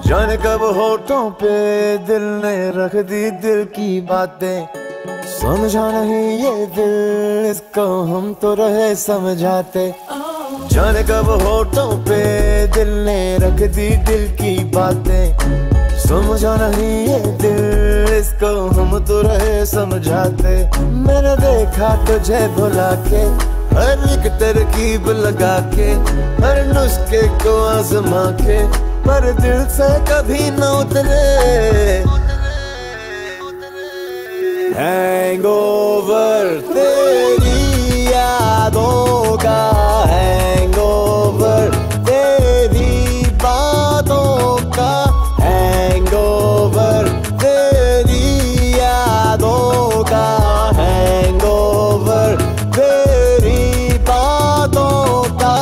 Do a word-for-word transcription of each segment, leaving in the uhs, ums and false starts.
जाने कब होठों पे दिल ने रख दी दिल की बातें, समझा नहीं ये दिल इसको हम तो रहे समझाते। जाने कब होठों पे दिल ने रख दी दिल की बातें, समझा नहीं ये दिल इसको हम तो रहे समझाते। मैंने देखा तुझे भुला के, हर एक तरकीब लगा के, हर नुस्खे को आजमा के, पर दिल से कभी न उतरे। हैंगओवर तेरी यादों का, हैंगओवर तेरी बातों का, हैंगओवर तेरी यादों का, हैंगओवर तेरी बातों का।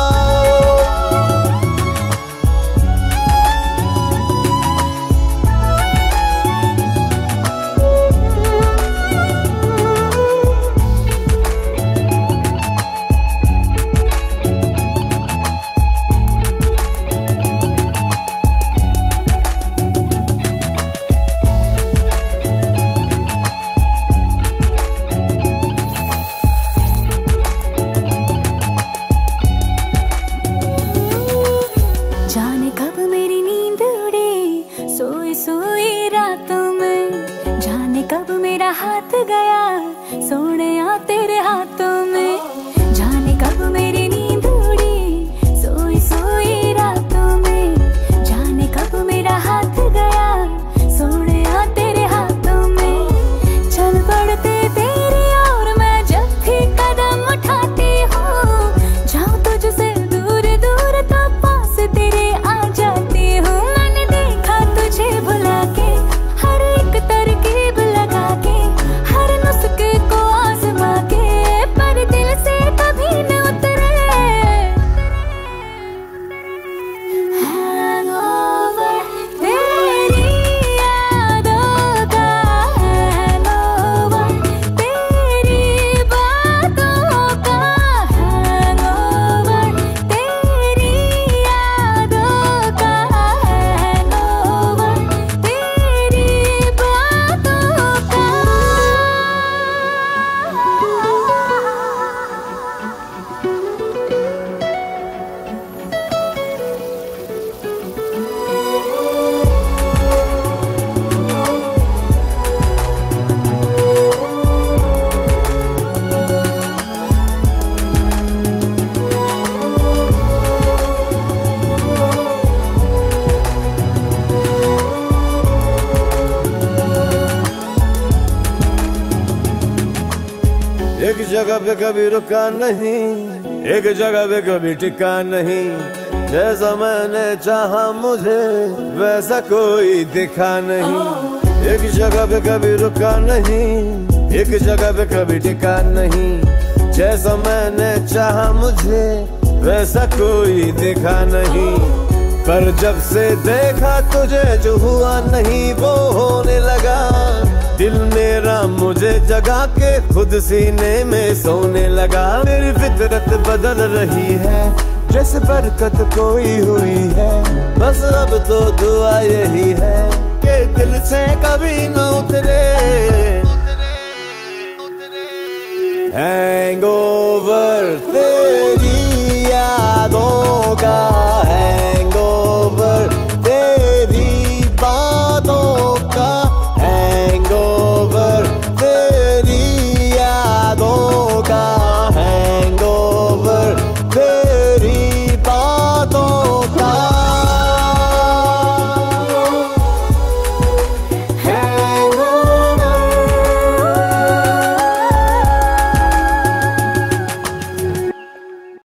सोई रातों में जाने कब मेरा हाथ गया सोने तेरे हाथों में, जाने कब मेरी नींद उड़ी सोई सोई रातों में, जाने कब मेरा हाथ गया सोने तेरे हाथों में। चल पड़ते तेरी और मैं जब भी कदम उठाती हूँ, जाऊँ तुझसे दूर दूर तो पास तेरे आ जाती हूँ। मैंने देखा तुझे भुला के, हर एक तरकीब लगा के, हर नुस्खे को आजमा के, पर दिल से कभी न उतरे। हैंगओवर तेरी यादों का, हैंगओवर तेरी बातों का, हैंगओवर तेरी यादों का, हैंगओवर तेरी बातों का। एक जगह पे कभी रुका नहीं, एक जगह पे कभी टिका नहीं, जैसा मैंने चाहा मुझे वैसा कोई दिखा नहीं। एक जगह पे कभी रुका नहीं, एक जगह पे कभी टिका नहीं, जैसा मैंने चाहा मुझे वैसा कोई दिखा नहीं। पर जब से देखा तुझे जो हुआ नहीं वो होने लगा, दिल मेरा मुझे जगा के खुद सीने में सोने लगा। मेरी फितरत बदल रही है जैसे बरकत कोई हुई है, बस अब तो दुआ यही है कि दिल से कभी न उतरे। हैंगओवर